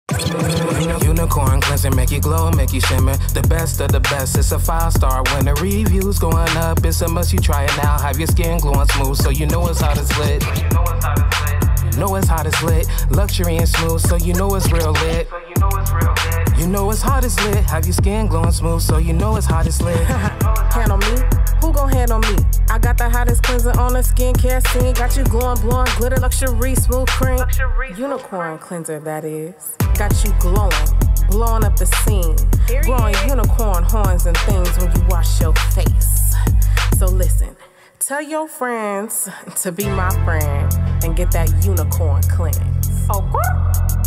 Unicorn cleanser, make you glow, make you shimmer. The best of the best, it's a 5-star winner. Reviews going up, it's a must, you try it now. Have your skin glowing smooth, so you know it's hot as lit. You know it's hot as lit. Luxury and smooth, so you know it's real lit. You know it's hot as lit. Have your skin glowing smooth, so you know it's hot as lit. Hand on me? Who gon' hand on me? I got the hottest cleanser on the skincare scene. Got you glowing, blowing, glitter, luxury, smooth cream. Unicorn cleanser, that is. Got you glowing, blowing up the scene. Growing unicorn horns and things when you wash your face. So listen, tell your friends to be my friend and get that unicorn cleanse. Okay?